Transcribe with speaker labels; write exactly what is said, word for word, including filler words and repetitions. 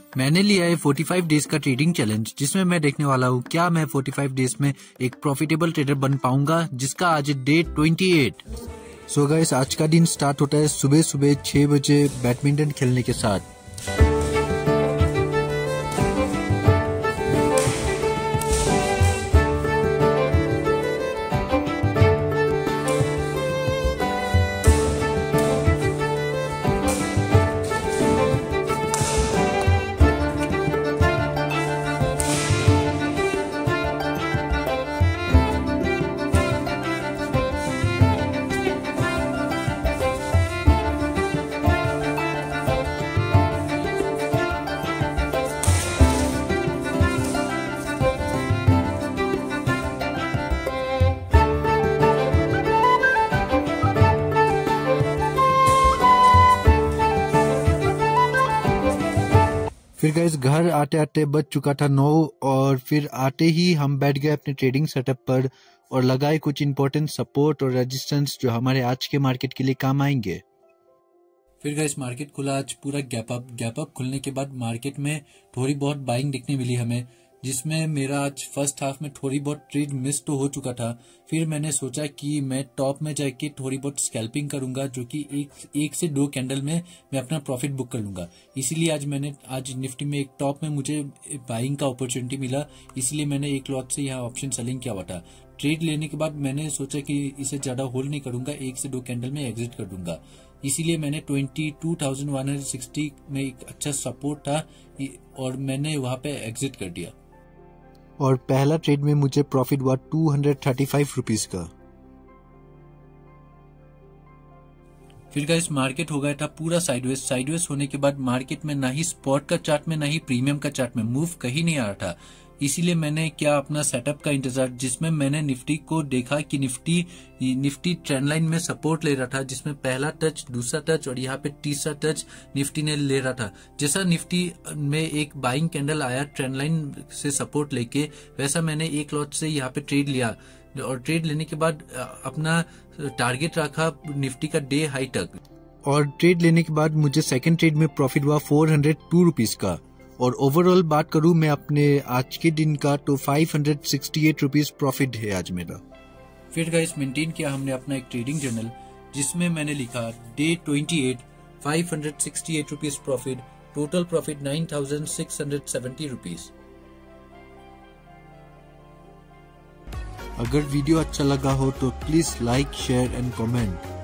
Speaker 1: मैंने लिया है पैंतालीस डेज का ट्रेडिंग चैलेंज, जिसमें मैं देखने वाला हूँ क्या मैं पैंतालीस डेज में एक प्रॉफिटेबल ट्रेडर बन पाऊंगा, जिसका आज डे अट्ठाईस।
Speaker 2: सो गाइस, आज का दिन स्टार्ट होता है सुबह सुबह छह बजे बैडमिंटन खेलने के साथ। फिर गाइस, घर आते आते बज चुका था नौ और फिर आते ही हम बैठ गए अपने ट्रेडिंग सेटअप पर और लगाए कुछ इंपॉर्टेंट सपोर्ट और रेजिस्टेंस जो हमारे आज के मार्केट के लिए काम आएंगे।
Speaker 1: फिर गाइस, मार्केट खुला आज पूरा गैप अप गैप अप खुलने के बाद मार्केट में थोड़ी बहुत बाइंग दिखने मिली हमें, जिसमें मेरा आज फर्स्ट हाफ में थोड़ी बहुत ट्रेड मिस तो हो चुका था। फिर मैंने सोचा कि मैं टॉप में जाके थोड़ी बहुत स्कैल्पिंग करूंगा, जो कि एक एक से दो कैंडल में मैं अपना प्रॉफिट बुक कर लूंगा। इसीलिए आज मैंने आज निफ्टी में एक टॉप में मुझे बाइंग का अपॉर्चुनिटी मिला, इसलिए मैंने एक लॉट से यहाँ ऑप्शन सेलिंग किया हुआ था। ट्रेड लेने के बाद मैंने सोचा कि इसे ज्यादा होल्ड नहीं करूंगा, एक से दो कैंडल में एग्जिट कर दूंगा। इसीलिए मैंने बाईस हज़ार एक सौ साठ में एक अच्छा सपोर्ट था और मैंने वहां पे एग्जिट कर दिया।
Speaker 2: और पहला ट्रेड में मुझे प्रॉफिट हुआ दो सौ पैंतीस रुपीस का।
Speaker 1: फिर गाइस, मार्केट हो गया था पूरा साइडवेज साइडवेज होने के बाद मार्केट में ना ही स्पॉट का चार्ट में ना ही प्रीमियम का चार्ट में मूव कहीं नहीं आ रहा था। इसीलिए मैंने क्या अपना सेटअप का इंतजार, जिसमें मैंने निफ्टी को देखा कि निफ्टी निफ्टी ट्रेंड लाइन में सपोर्ट ले रहा था, जिसमें पहला टच, दूसरा टच और यहाँ पे तीसरा टच निफ्टी ने ले रहा था। जैसा निफ्टी में एक बाइंग कैंडल आया ट्रेंड लाइन से सपोर्ट लेके, वैसा मैंने एक लॉट से यहाँ पे ट्रेड लिया और ट्रेड लेने के बाद अपना टारगेट रखा निफ्टी का डे हाई तक।
Speaker 2: और ट्रेड लेने के बाद मुझे सेकंड ट्रेड में प्रॉफिट हुआ फोर हंड्रेड टू रुपीस का। और ओवरऑल बात करूं मैं अपने आज के दिन का, तो five hundred sixty eight rupees profit है आज मेरा।
Speaker 1: फिर गाइस, मेंटेन किया हमने अपना एक ट्रेडिंग जर्नल, जिसमें मैंने लिखा डे अट्ठाईस, five hundred sixty eight rupees profit, total profit nine thousand six hundred seventy rupees.
Speaker 2: अगर वीडियो अच्छा लगा हो तो please like, share and comment.